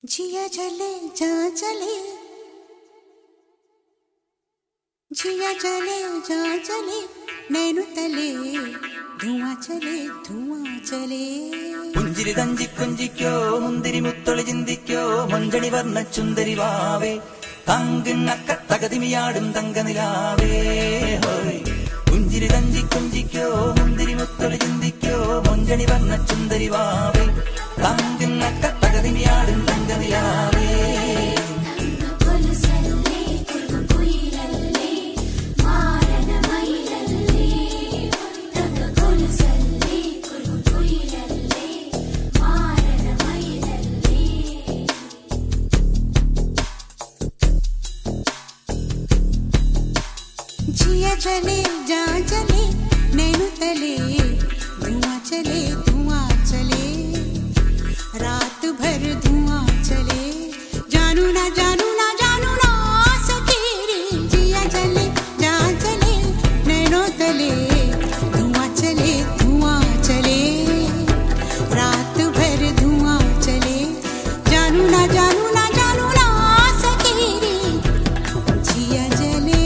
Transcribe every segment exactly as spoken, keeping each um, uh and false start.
जिया चले जा चले, जिया चले जा चले, नैनु तले धुआं चले धुआं चले. പുഞ്ചിരി തഞ്ചി കുഞ്ചിക്കോ മുന്തിരി മുത്തൊളി ചിന്തിക്കോ മഞ്ചണി വർണ്ണ ചുന്ദരി വാവേ തങ്കിണ്ണക്ക തകതിമിയാടും തങ്കനിലാവേ. പുഞ്ചിരി തഞ്ചി കുഞ്ചിക്കോ മുന്തിരി മുത്തൊളി ചിന്തിക്കോ മഞ്ചണി വർണ്ണ ചുന്ദരി വാവേ തങ്കിണ്ണക്ക തകതിമിയാടും തങ്കനിലാവേ. जिया चले जा चले, नैनु तले धुआं चले धुआं चले, रात भर धुआं चले, जानू ना जानू ना जानू ना सकेरे. जिया चले जा चले, नैनु तले धुआं चले धुआं चले, रात भर धुआं चले, जानू ना जानू ना जानू ना सकेरे. जिया चले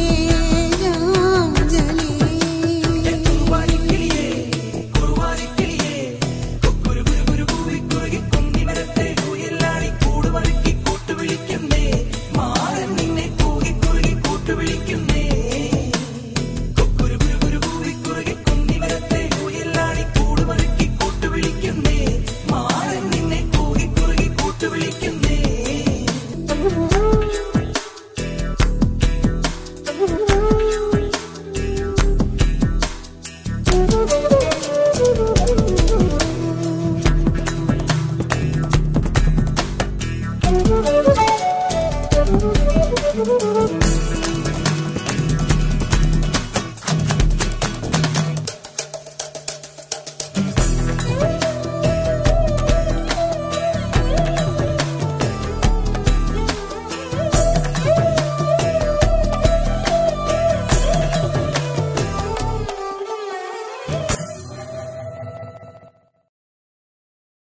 Thank you.